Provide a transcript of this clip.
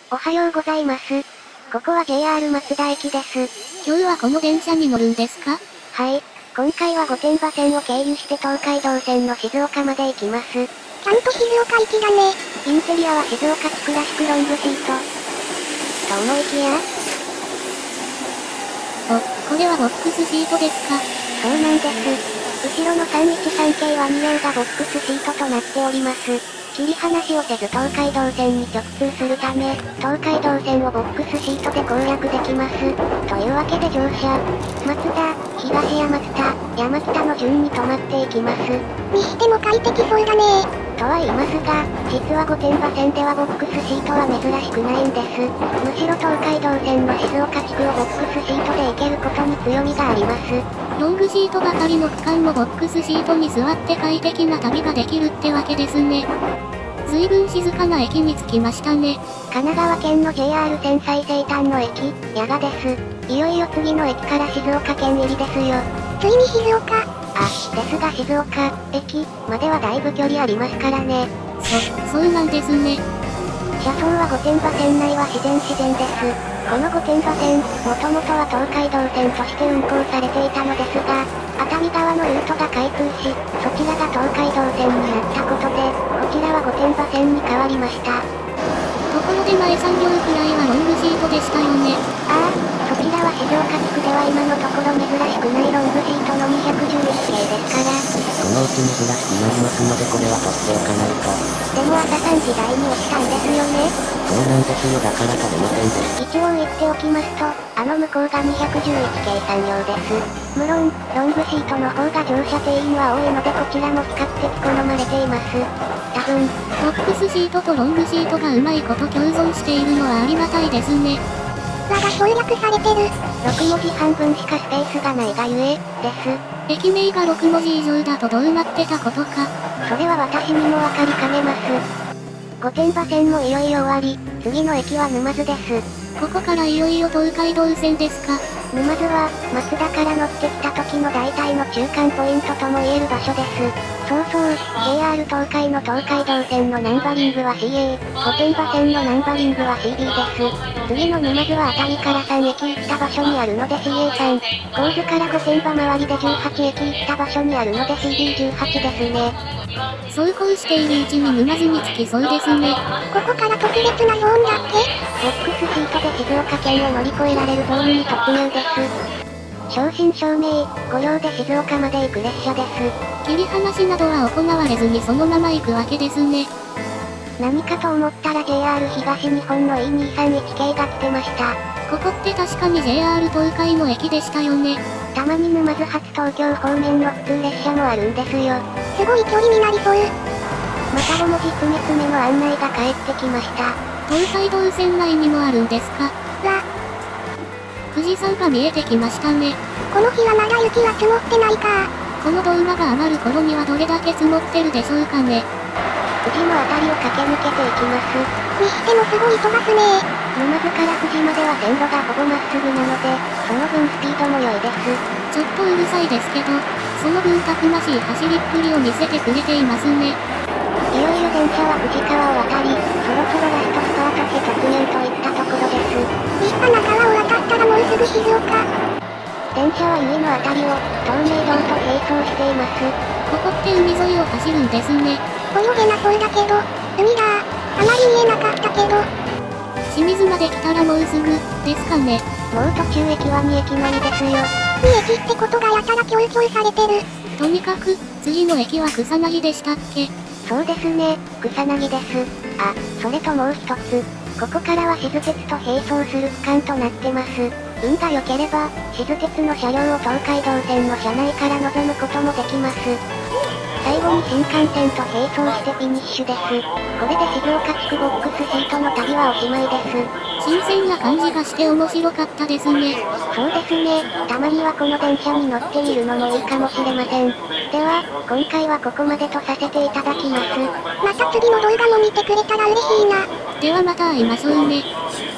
おはようございます。ここは JR 松田駅です。 今日はこの電車に乗るんですか？ はい。今回は御殿場線を経由して東海道線の静岡まで行きます。ちゃんと静岡行きだね。 インテリアは静岡地クラシックロングシート。と思いきやこれはボックスシートですか？ そうなんです。後ろの313系は2両がボックスシートとなっております。切り離しをせず東海道線に直通するため、東海道線をボックスシートで攻略できます。というわけで乗車。松田、東山北、山北の順に止まっていきます。 にしても快適そうだね。 とは言いますが、実は御殿場線ではボックスシートは珍しくないんです。むしろ東海道線の静岡地区をボックスシートで行けることに強みがあります。 ロングシートばかりの区間もボックスシートに座って快適な旅ができるってわけですね。随分静かな駅に着きましたね。 神奈川県の JR 線最西端の駅、矢賀です。いよいよ次の駅から静岡県入りですよ。 ついに静岡。 ですが静岡駅まではだいぶ距離ありますからね。 そうなんですね。 車窓は御殿場線内は自然です。この御殿場線、もともとは東海道線として運行されていたのですが、熱海側のルートが開通し、そちらが東海道線になったことで、こちらは御殿場線に変わりました。 ところで前3両くらいはロングシートでしたよね。 そちらは静岡地区では今のところ珍しくないロングシートの211系ですから。 そのうち珍しくなりますのでこれは取っておかないと。 でも朝3時台に落ちたんですよね。 そうなんですよ、だから取れませんでした。 一応言っておきますと、向こうが211系3両です。無論、ロングシートの方が乗車定員は多いのでこちらも比較的好まれています。多分、 ボックスシートとロングシートがうまいこと共存しているのはありがたいですね。 輪が省略されてる。 6文字半分しかスペースがないがゆえ、です。 駅名が6文字以上だとどうなってたことか。 それは私にもわかりかねます。御殿場線もいよいよ終わり、次の駅は沼津です。 ここからいよいよ東海道線ですか。 沼津は、松田から乗ってきた時の大体の中間ポイントとも言える場所です。そうそう、JR 東海の東海道線のナンバリングは CA、御殿場線のナンバリングは CB です。次の沼津は熱海から3駅行った場所にあるので CA3、神津から御殿場周りで18駅行った場所にあるので CB18 ですね。 そうこうしているうちに沼津に着きそうですね。 ここから特別なゾーンだっけ？ ボックスシートで静岡県を乗り越えられるゾーンに突入です。正真正銘、5両で静岡まで行く列車です。 切り離しなどは行われずにそのまま行くわけですね。 何かと思ったら JR 東日本の E231 系が来てました。 ここって確かに JR 東海の駅でしたよね。 たまに沼津発東京方面の普通列車もあるんですよ。 すごい距離になりそう。 また5文字詰め詰めの案内が返ってきました。 東海道線内にもあるんですか。富士山が見えてきましたね。 この日はまだ雪は積もってないか。 この動画が上がる頃にはどれだけ積もってるでしょうかね。 富士のあたりを駆け抜けていきます。 にしてもすごい飛ばすね。 沼津から富士までは線路がほぼまっすぐなので、その分スピードも良いです。 ちょっとうるさいですけど、その分たくましい走りっぷりを見せてくれていますね。 いよいよ電車は富士川を渡り、そろそろラストスパートへ突入といったところです。 立派な川を渡ったらもうすぐ静岡。 電車は海のあたりを東名道と並走しています。 ここって海沿いを走るんですね。 泳げなそうだけど、海だ。あまり見えなかったけど。 清水まで来たらもうすぐですかね。 もう途中駅は2駅のみですよ。 2駅ってことがやたら強調されてる。 とにかく、次の駅は草薙でしたっけ？ そうですね、草薙です。それともう一つ。ここからは静鉄と並走する区間となってます。運が良ければ、静鉄の車両を東海道線の車内から望むこともできます。最後に新幹線と並走してフィニッシュです。これで静岡地区ボックスシートの旅はおしまいです。 新鮮な感じがして面白かったですね。 そうですね、たまにはこの電車に乗ってみるのもいいかもしれません。では、今回はここまでとさせていただきます。 また次の動画も見てくれたら嬉しいな。 ではまた会いましょうね。